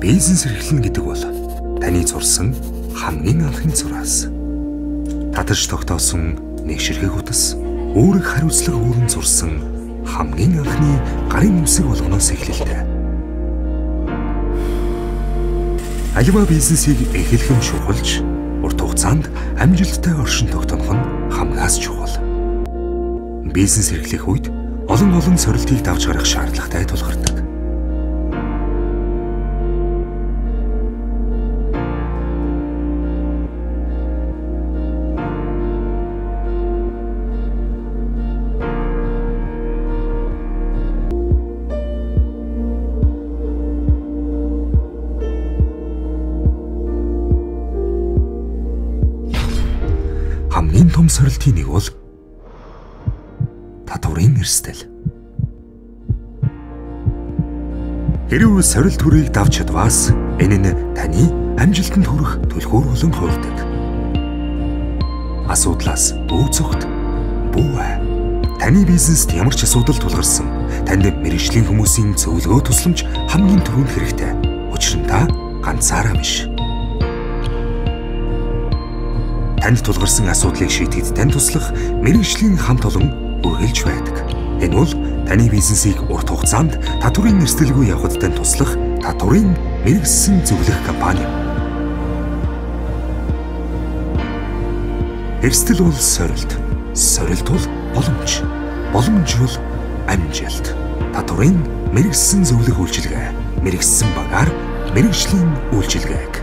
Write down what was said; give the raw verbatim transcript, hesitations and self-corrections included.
Бизнес эрхлэн гэдэг бол таны зурсан хамгийн анхны зураас. Татаж тогтоосон нэг ширхэг утас, үүрэг хариуцлага үүрэн зурсан хамгийн анхны гарын үсэг болгоноос эхлэлтэй. Аливаа бизнесийг эхлэхэн чухалж, урт хугацаанд амжилттай оршин тогтоох нь хамгаас чухал. Бизнес эрхлэх үед олон олон сорилтыг давж гарах шаардлагатай тулгардаг. Хамгийн том сорилтын нэг бол татварын эрсдэл. Хэрвээ сорилт хүрийг давж чадваас энэ нь таны амжилтанд хүрэх түлхүүр болон хуурдаг. Асуудлаас бүү зүгт бүү. Таны бизнест ямар ч асуудал тулгарсан, танд мэргэжлийн хүмүүсийн зөвлөгөө тусламж хамгийн түрүүнд хэрэгтэй. Учир нь та ганцаараа биш. Танд тулгарсан асуудлыг шийдэхэд тань туслах мэргэжлийн хамт олон үргэлж байдаг. Энэ бол таны бизнесийг урт хугацаанд татварын эрсдэлгүй явахад тань туслах татварын мэргэжсэн зөвлөх компани. Эрсдэл бол сорилт, сорилт бол боломж, боломж бол амжилт. Татварын мэргэжсэн зөвлөх үйлчилгээ, мэргэжсэн багаар мэргэжлийн үйлчилгээг